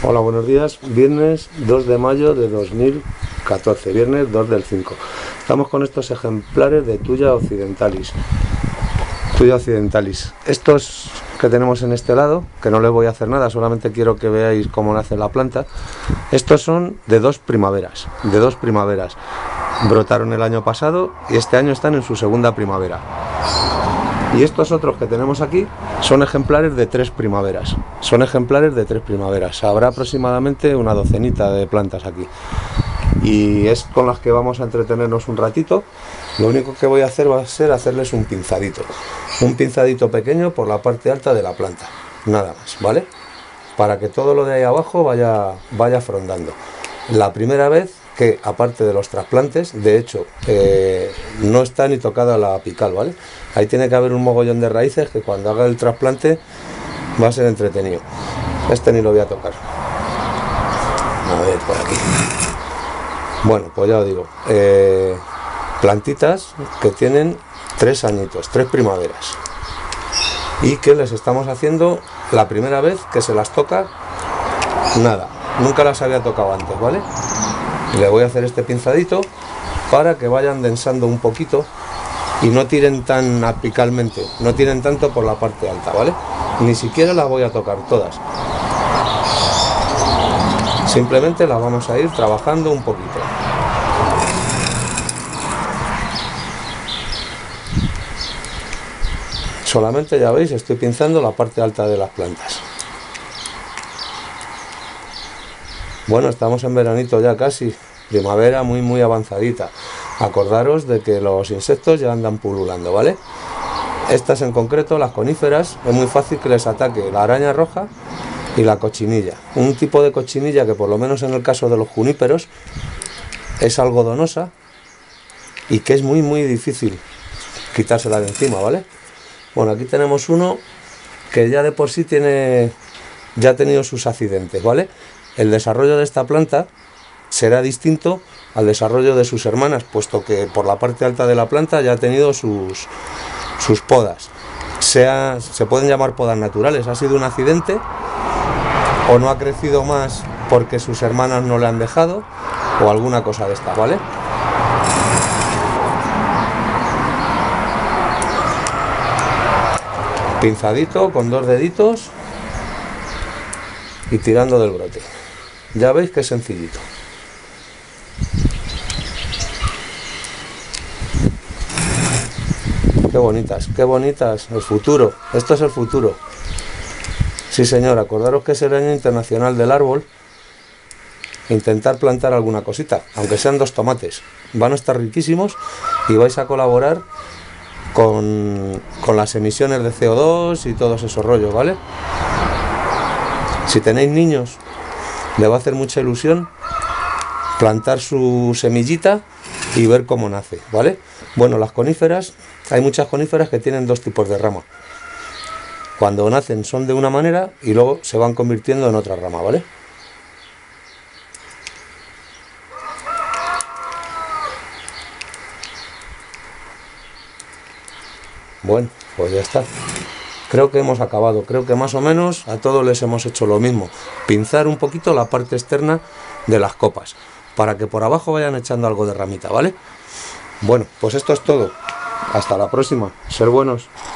Hola, buenos días. Viernes 2 de mayo de 2014, viernes 2 del 5. Estamos con estos ejemplares de Thuya occidentalis. Thuya occidentalis. Estos que tenemos en este lado, que no les voy a hacer nada, solamente quiero que veáis cómo nace la planta. Estos son de dos primaveras. Brotaron el año pasado y este año están en su segunda primavera. Y estos otros que tenemos aquí son ejemplares de tres primaveras. Habrá aproximadamente una docenita de plantas aquí. Y es con las que vamos a entretenernos un ratito. Lo único que voy a hacer va a ser hacerles un pinzadito. Un pinzadito pequeño por la parte alta de la planta. Nada más, ¿vale? Para que todo lo de ahí abajo vaya frondando. La primera vez que, aparte de los trasplantes, de hecho, no está ni tocada la apical, ¿vale? Ahí tiene que haber un mogollón de raíces que cuando haga el trasplante va a ser entretenido. Este ni lo voy a tocar. A ver, por aquí. Bueno, pues ya os digo, plantitas que tienen 3 añitos, 3 primaveras. Y que les estamos haciendo la primera vez que se las toca, nada, nunca las había tocado antes, ¿vale? Le voy a hacer este pinzadito para que vayan densando un poquito y no tiren tan apicalmente, no tiren tanto por la parte alta, ¿vale? Ni siquiera las voy a tocar todas. Simplemente las vamos a ir trabajando un poquito. Solamente, ya veis, estoy pinzando la parte alta de las plantas. Bueno, estamos en veranito ya casi, primavera muy avanzadita. Acordaros de que los insectos ya andan pululando, ¿vale? Estas en concreto, las coníferas, es muy fácil que les ataque la araña roja y la cochinilla. Un tipo de cochinilla que, por lo menos en el caso de los juníperos, es algodonosa y que es muy difícil quitársela de encima, ¿vale? Bueno, aquí tenemos uno que ya de por sí ya ha tenido sus accidentes, ¿vale? El desarrollo de esta planta será distinto al desarrollo de sus hermanas, puesto que por la parte alta de la planta ya ha tenido sus podas. Se pueden llamar podas naturales, ha sido un accidente o no ha crecido más porque sus hermanas no le han dejado o alguna cosa de esta, ¿vale? Pinzadito con 2 deditos y tirando del brote. Ya veis que es sencillito. Qué bonitas, el futuro, esto es el futuro. Sí señor, acordaros que es el año internacional del árbol. Intentar plantar alguna cosita, aunque sean 2 tomates, van a estar riquísimos y vais a colaborar con las emisiones de CO2 y todos esos rollos, ¿vale? Si tenéis niños, le va a hacer mucha ilusión plantar su semillita y ver cómo nace, ¿vale? Bueno, las coníferas, hay muchas coníferas que tienen 2 tipos de rama. Cuando nacen son de una manera y luego se van convirtiendo en otra rama, ¿vale? Bueno, pues ya está. Creo que hemos acabado, creo que más o menos a todos les hemos hecho lo mismo. Pinzar un poquito la parte externa de las copas, para que por abajo vayan echando algo de ramita, ¿vale? Bueno, pues esto es todo. Hasta la próxima. Ser buenos.